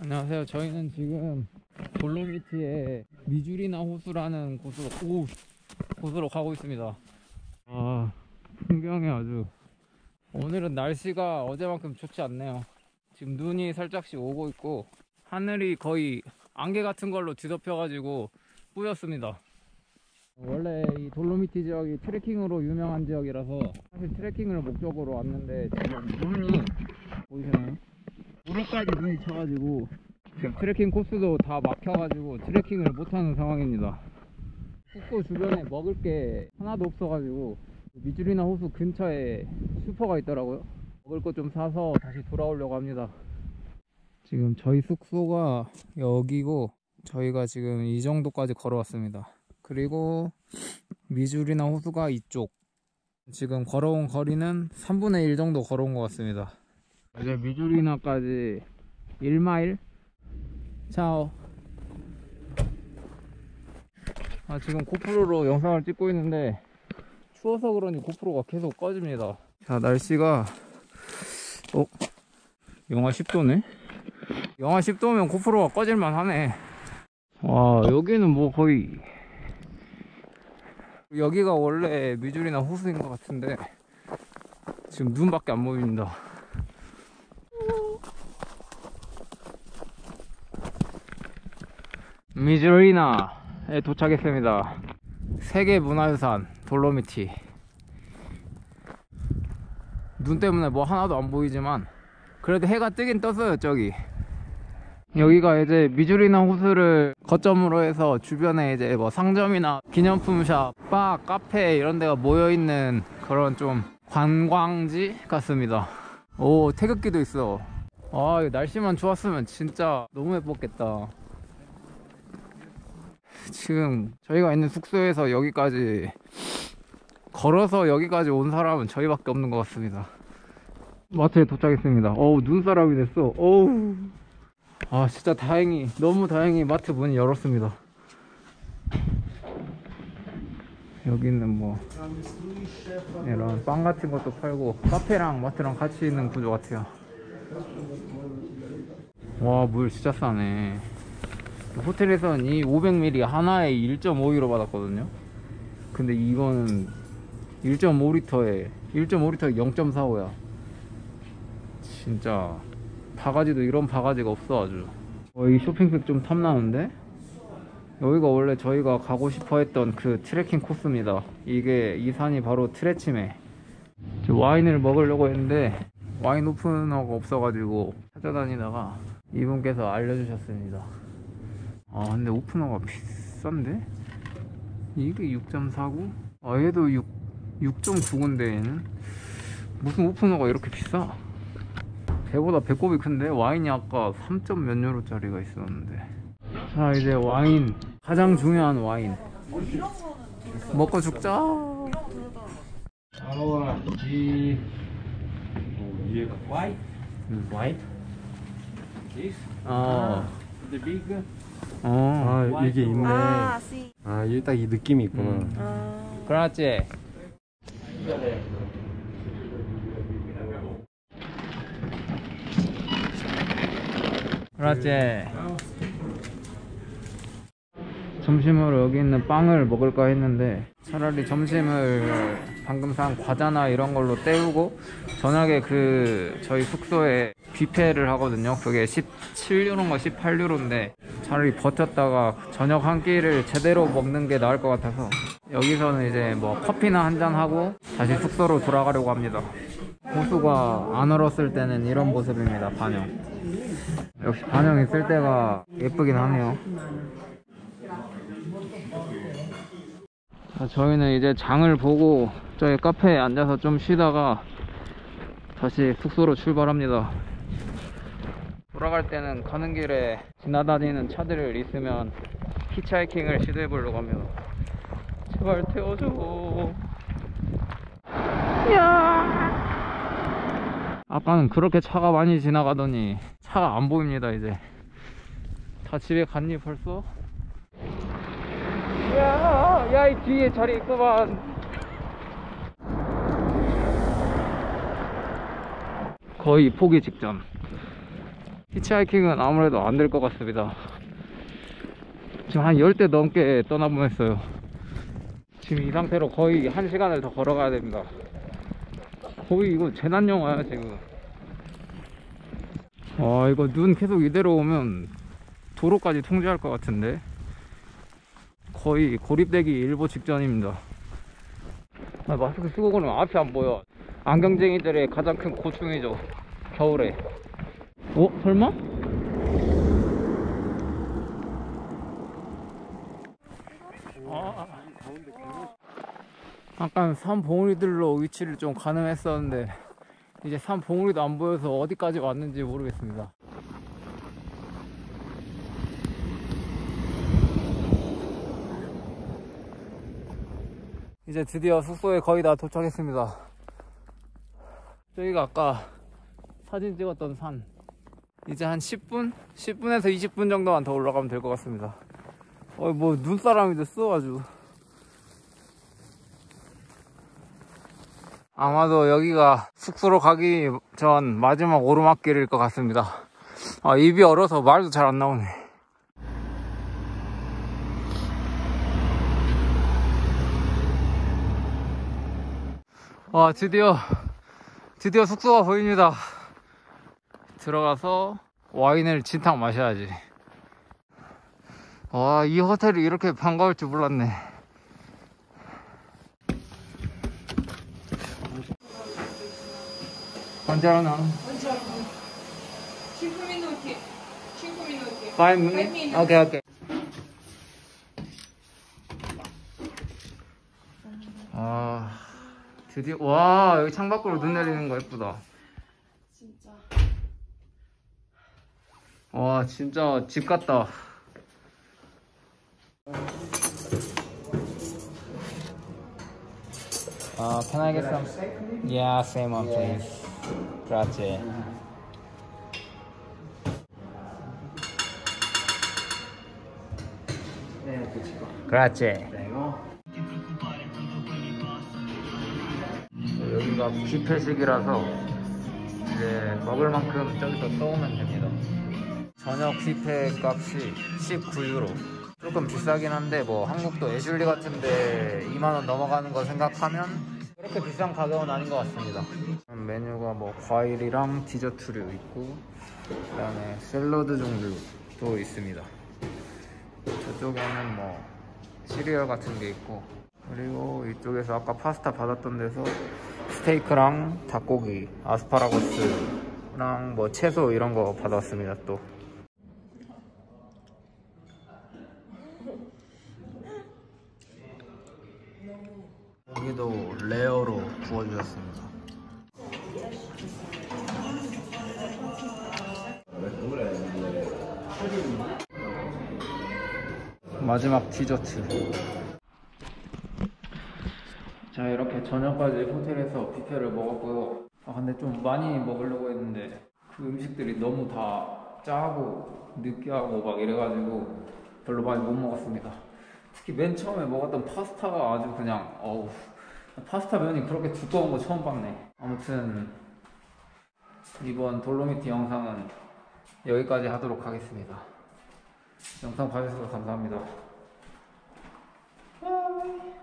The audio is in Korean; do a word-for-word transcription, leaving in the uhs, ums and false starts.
안녕하세요. 저희는 지금 돌로미티의 미주리나 호수라는 곳으로 오, 곳으로 가고 있습니다. 아, 풍경이 아주 오늘은 날씨가 어제만큼 좋지 않네요. 지금 눈이 살짝씩 오고 있고 하늘이 거의 안개 같은 걸로 뒤덮여 가지고 뿌였습니다. 원래 이 돌로미티 지역이 트레킹으로 유명한 지역이라서 사실 트레킹을 목적으로 왔는데 지금 눈이 보이시나요? 무릎까지 눈이 쳐가지고 지금 트레킹 코스도 다 막혀가지고 트레킹을 못하는 상황입니다. 숙소 주변에 먹을 게 하나도 없어가지고 미주리나 호수 근처에 슈퍼가 있더라고요. 먹을 거 좀 사서 다시 돌아오려고 합니다. 지금 저희 숙소가 여기고 저희가 지금 이 정도까지 걸어왔습니다. 그리고 미주리나 호수가 이쪽. 지금 걸어온 거리는 삼분의 일 정도 걸어온 것 같습니다. 이제 미주리나까지 일 마일. 차오. 아, 지금 고프로로 영상을 찍고 있는데 추워서 그런지 고프로가 계속 꺼집니다. 자, 날씨가 어? 영하 십 도네? 영하 십 도면 고프로가 꺼질만 하네. 와, 여기는 뭐 거의 여기가 원래 미주리나 호수인 것 같은데 지금 눈밖에 안 보입니다. 미주리나에 도착했습니다. 세계문화유산 돌로미티. 눈 때문에 뭐 하나도 안 보이지만 그래도 해가 뜨긴 떴어요. 저기 여기가 이제 미주리나 호수를 거점으로 해서 주변에 이제 뭐 상점이나 기념품샵, 바, 카페 이런 데가 모여있는 그런 좀 관광지 같습니다. 오, 태극기도 있어. 아, 이거 날씨만 좋았으면 진짜 너무 예뻤겠다. 지금 저희가 있는 숙소에서 여기까지 걸어서 여기까지 온 사람은 저희밖에 없는 것 같습니다. 마트에 도착했습니다. 어우, 눈사람이 됐어. 어우, 아, 진짜 다행히, 너무 다행히 마트 문이 열었습니다. 여기는 뭐 이런 빵 같은 것도 팔고 카페랑 마트랑 같이 있는 구조 같아요. 와, 물 진짜 싸네. 호텔에서는 이 오백 밀리리터 하나에 일 점 오 유로 받았거든요. 근데 이거는 일 점 오 리터에 일 점 오 리터에 영 점 사오야 진짜 바가지도 이런 바가지가 없어. 아주 어, 이 쇼핑백 좀 탐나는데? 여기가 원래 저희가 가고 싶어 했던 그 트레킹 코스입니다. 이게 이 산이 바로 트레치메. 와인을 먹으려고 했는데 와인 오프너가 없어가지고 찾아다니다가 이분께서 알려주셨습니다. 아, 근데 오프너가 비싼데? 이게 육 점 사구? 아, 얘도 육 점 구구인데 얘는? 무슨 오프너가 이렇게 비싸? 배보다 배꼽이 큰데? 와인이 아까 삼 점 몇 유로 짜리가 있었는데. 자, 이제 와인, 가장 중요한 와인 먹고 죽자. Our the white, white? this, 어. the big. 어. 아, 이게 있네. 아, 씨. 아, 이게 딱 이 느낌이 있구나. 음. 아. 그렇지. 그렇지. 점심으로 여기 있는 빵을 먹을까 했는데 차라리 점심을 방금 산 과자나 이런 걸로 때우고 저녁에 그 저희 숙소에 뷔페를 하거든요. 그게 십칠 유로인가 십팔 유로인데 차라리 버텼다가 저녁 한 끼를 제대로 먹는 게 나을 것 같아서 여기서는 이제 뭐 커피나 한잔 하고 다시 숙소로 돌아가려고 합니다. 호수가 안 얼었을 때는 이런 모습입니다. 반영. 역시 반영 있을 때가 예쁘긴 하네요. 자, 저희는 이제 장을 보고 저희 카페에 앉아서 좀 쉬다가 다시 숙소로 출발합니다. 돌아갈 때는 가는 길에 지나다니는 차들 있으면 히치하이킹을 시도해 보려고 합니다. 제발 태워줘. 야! 아까는 그렇게 차가 많이 지나가더니 차가 안 보입니다. 이제 다 집에 갔니 벌써? 야, 야, 이 뒤에 자리 있구만. 거의 포기 직전. 히치하이킹은 아무래도 안 될 것 같습니다. 지금 한 열 대 넘게 떠나보냈어요. 지금 이 상태로 거의 한 시간을 더 걸어가야 됩니다. 거의 이거 재난영화야 지금. 와, 이거 눈 계속 이대로 오면 도로까지 통제할 것 같은데. 거의 고립되기 일보 직전입니다. 아, 마스크 쓰고 그러면 앞이 안 보여. 안경쟁이들의 가장 큰 고충이죠, 겨울에. 어? 설마? 아, 약간 산 봉우리들로 위치를 좀 가늠했었는데 이제 산 봉우리도 안 보여서 어디까지 왔는지 모르겠습니다. 이제 드디어 숙소에 거의 다 도착했습니다. 저희가 아까 사진 찍었던 산, 이제 한 십 분? 십 분에서 이십 분 정도만 더 올라가면 될 것 같습니다. 어, 뭐 눈사람이 됐어 아주. 아마도 여기가 숙소로 가기 전 마지막 오르막길일 것 같습니다. 아, 입이 얼어서 말도 잘 안 나오네. 와, 드디어 드디어 숙소가 보입니다. 들어가서 와인을 진탕 마셔야지. 와, 이 호텔이 이렇게 반가울 줄 몰랐네. Buongiorno. cinque minuti. cinque minuti. Five Five minutes? minutes. Okay, okay. 아, 드디어, 와, 여기 창밖으로 눈 내리는 거 예쁘다. 진짜. 와, 진짜 집 같다. Uh, can I get some? Yeah, same one, please. Grazie. Grazie. 여기가 뷔페식이라서 이제 먹을 만큼 저기서 떠오면 됩니다. 저녁 뷔페 값이 십구 유로. 조금 비싸긴 한데 뭐 한국도 애슐리 같은데 이만 원 넘어가는 거 생각하면 그렇게 비싼 가격은 아닌 것 같습니다. 메뉴가 뭐 과일이랑 디저트류 있고 그 다음에 샐러드 종류도 있습니다. 저쪽에는 뭐 시리얼 같은 게 있고, 그리고 이쪽에서 아까 파스타 받았던 데서 스테이크랑 닭고기, 아스파라거스랑 뭐 채소 이런 거 받았습니다. 또 여기도 레어로 구워주셨습니다. 마지막 디저트. 자, 이렇게 저녁까지 호텔에서 뷔페를 먹었고요. 아, 근데 좀 많이 먹으려고 했는데 그 음식들이 너무 다 짜고 느끼하고 막 이래가지고 별로 많이 못 먹었습니다. 특히 맨 처음에 먹었던 파스타가 아주 그냥 어우, 파스타 면이 그렇게 두꺼운 거 처음 봤네. 아무튼 이번 돌로미티 영상은 여기까지 하도록 하겠습니다. 영상 봐주셔서 감사합니다.